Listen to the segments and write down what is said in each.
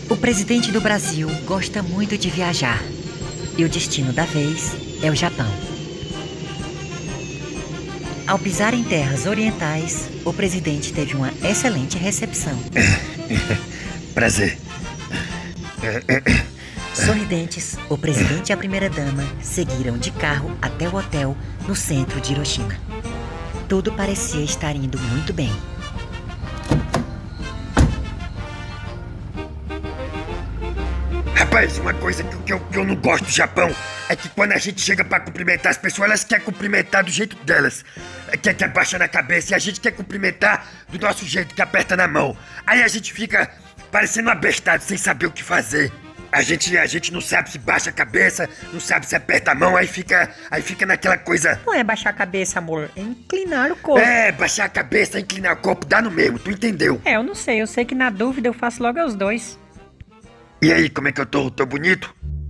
O presidente do Brasil gosta muito de viajar e o destino da vez é o Japão. Ao pisar em terras orientais, o presidente teve uma excelente recepção. Prazer. Sorridentes, o presidente e a primeira-dama seguiram de carro até o hotel no centro de Hiroshima. Tudo parecia estar indo muito bem. Rapaz, uma coisa que eu não gosto do Japão é que quando a gente chega pra cumprimentar as pessoas, elas querem cumprimentar do jeito delas. Quer abaixar na cabeça e a gente quer cumprimentar do nosso jeito, que aperta na mão. Aí a gente fica parecendo um abestado, sem saber o que fazer. A gente não sabe se baixa a cabeça, não sabe se aperta a mão, aí fica naquela coisa... Não é baixar a cabeça, amor, é inclinar o corpo. É, baixar a cabeça, inclinar o corpo, dá no mesmo, tu entendeu? Eu não sei, eu sei que na dúvida eu faço logo aos dois. E aí, como é que eu tô? Tô bonito?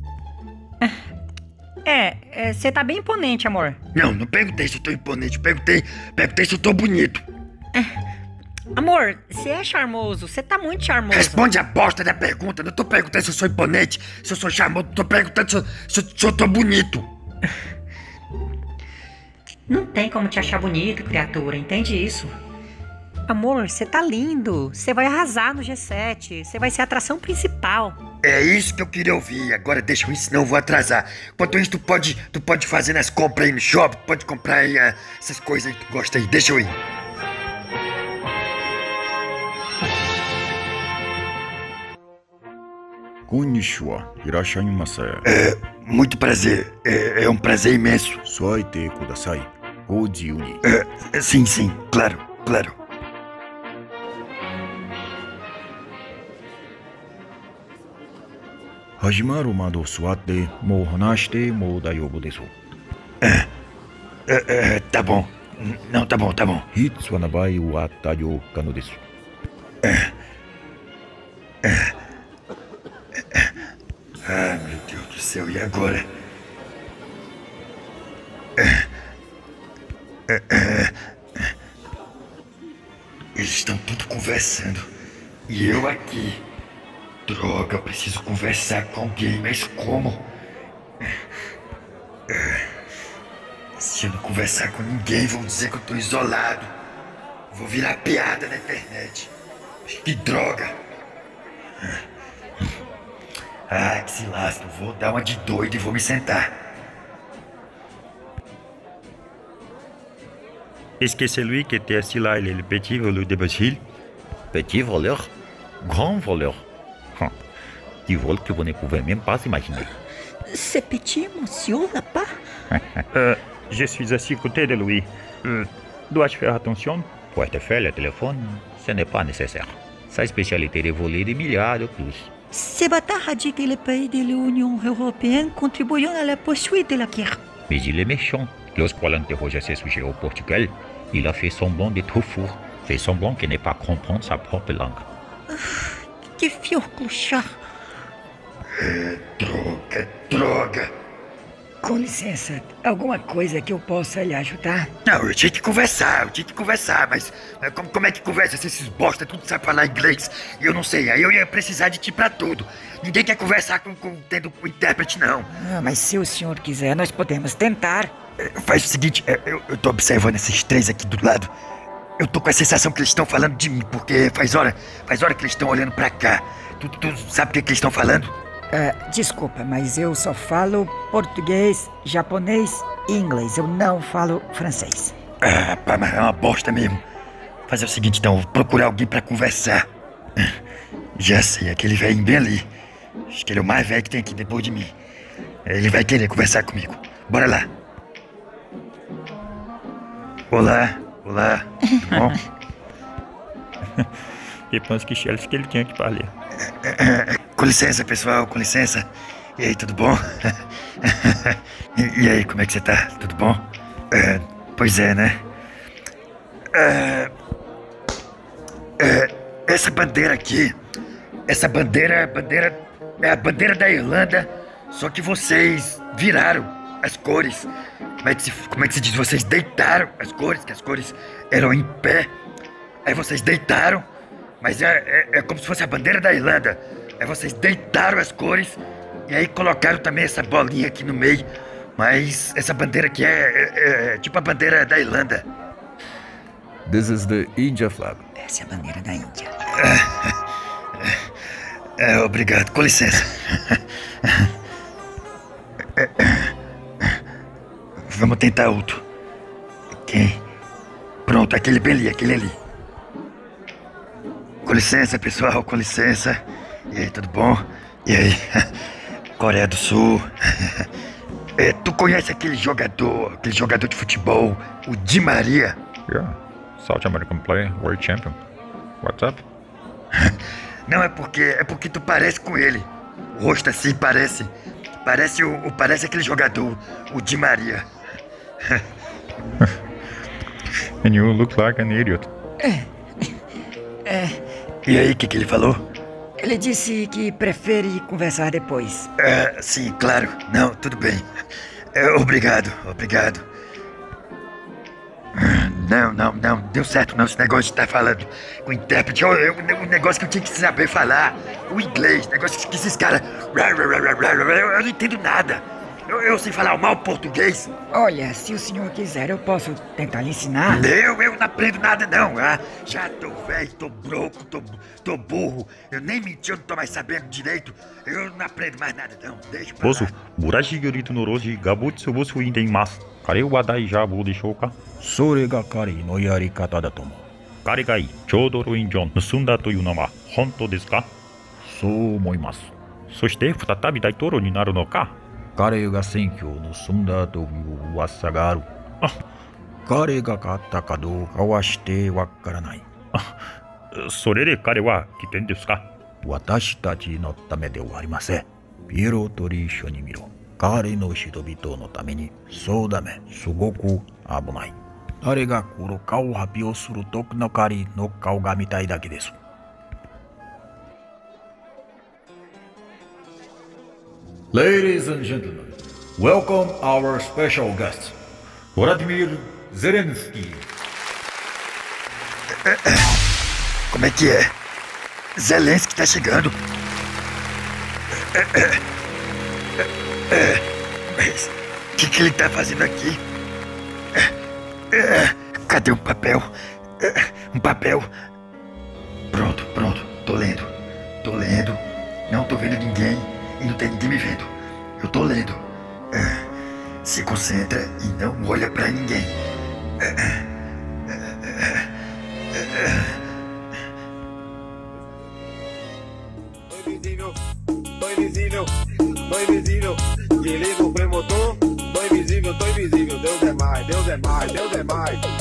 Você tá bem imponente, amor. Não perguntei se eu tô imponente, perguntei se eu tô bonito. Amor, você é charmoso, você tá muito charmoso. Responde a bosta da pergunta, não tô perguntando se eu sou imponente, se eu sou charmoso, tô perguntando se eu tô bonito. Não tem como te achar bonito, criatura, entende isso? Amor, você tá lindo, você vai arrasar no G7, você vai ser a atração principal. É isso que eu queria ouvir, agora deixa eu ir, senão eu vou atrasar. Enquanto isso, tu pode fazer nas compras aí no shopping, pode comprar aí essas coisas aí que tu gosta aí, deixa eu ir. Konnichiwa, irashaimase. Muito prazer, é um prazer imenso. Suaite kudasai. Go jiu ni. Sim, claro. 始まるまで座ってもう話しても大丈夫です。 Tá bom. Não, tá bom. いつはな場合は大丈夫可能です。 Ah, meu Deus do céu, e agora? Eles estão tudo conversando. E eu aqui. Droga, eu preciso conversar com alguém, mas como? Se eu não conversar com ninguém, vão dizer que eu tô isolado. Vou virar piada na internet. Que droga! Ah, que se lasca, eu vou dar uma de doido e vou me sentar. Est-ce que celui qui était assis là, il est le petit voleur de Basile? Petit voleur? Grand voleur? Du vol que vous ne pouvez même pas imaginer. C'est petit, monsieur, là-bas? Je suis assis à côté de lui. Dois-je faire attention? Pour être fait le téléphone, ce n'est pas nécessaire. Sa spécialité est de voler des milliards de plus. C'est bâtard a dit que les pays de l'Union européenne contribuent à la poursuite de la guerre. Mais il est méchant. Lorsqu'on l'interroge à ce sujet au Portugal, il a fait semblant d'être fou, fait semblant qu'il n'est pas comprendre sa propre langue. Que vieux clochard. Droga. Com licença, alguma coisa que eu possa lhe ajudar? Não, eu tinha que conversar, mas como é que conversa se esses bosta tudo sabe falar inglês e eu não sei, aí eu ia precisar de ti pra tudo. Ninguém quer conversar tendo um intérprete, não. Mas se o senhor quiser, nós podemos tentar. Faz o seguinte, eu tô observando esses três aqui do lado. Eu tô com a sensação que eles estão falando de mim, porque faz hora que eles estão olhando pra cá. Tu sabe o que eles estão falando? Desculpa, mas eu só falo português, japonês e inglês. Eu não falo francês. Pá, mas é uma bosta mesmo. Fazer o seguinte, então, vou procurar alguém pra conversar. Já sei, aquele velhinho bem ali. Acho que ele é o mais velho que tem aqui depois de mim. Ele vai querer conversar comigo. Bora lá. Olá. Tudo bom? Je pense que cherche quelqu'un qui parlait. Com licença, pessoal, com licença. E aí, tudo bom? E aí, como é que você tá? Tudo bom? Pois é, né? Essa bandeira aqui, essa bandeira é a bandeira da Irlanda, só que vocês viraram as cores. Como é que se diz? Vocês deitaram as cores, que as cores eram em pé. Aí vocês deitaram, mas é como se fosse a bandeira da Irlanda. Aí vocês deitaram as cores e aí colocaram também essa bolinha aqui no meio. Mas essa bandeira aqui é tipo a bandeira da Irlanda. This is the India flag. Essa é a bandeira da Índia. Obrigado, com licença. Vamos tentar outro. Ok. Pronto, aquele bem ali, aquele ali. Com licença, pessoal, com licença. E aí, tudo bom? E aí? Coreia do Sul. Tu conhece aquele jogador de futebol, o Di Maria? Yeah, South American player, world champion. What's up? Não, é porque tu parece com ele. O rosto assim parece aquele jogador, o Di Maria. And you look like an idiot. E aí, o que ele falou? Ele disse que prefere conversar depois. Sim, claro. Não, tudo bem. Obrigado. Não, deu certo não, esse negócio de estar falando com o intérprete. O negócio que eu tinha que saber falar, o inglês, negócio que esses caras... Eu não entendo nada. Eu sei falar o mal português. Olha, se o senhor quiser, eu posso tentar lhe ensinar. Eu não aprendo nada não. Já tô velho, tô broco, tô burro. Eu nem menti, eu não tô mais sabendo direito. Eu não aprendo mais nada não. Deixa pra 보수, lá. 무라시 요리도 노로시 가부츠 보수 인데이마스. 가레와 다이자부でしょうか? それが彼のやり方だと思う。 彼がちょうどロインジョン盗んだというのは本当ですか? そう思います。 そして再び大統領になるのか? 彼が選挙を盗んだという噂がある。彼が勝ったかどうかはしてわからない。 それで彼は危険ですか? 私たちのためではありません。ピエロと一緒に見ろ。彼の人々のために。そうだめ、すごく危ない。誰が来るかを発表する時の彼の顔が見たいだけです。Ladies and gentlemen, welcome our special guest, Vladimir Zelensky. Como é que é? Zelensky tá chegando. Mas o que ele tá fazendo aqui? Cadê um papel? Um papel. Pronto. Tô lendo. Não tô vendo ninguém e não tem ninguém me vendo. Eu tô lendo. Se concentra e não olha pra ninguém. Tô invisível, que liga o premotor. Tô invisível, Deus é mais.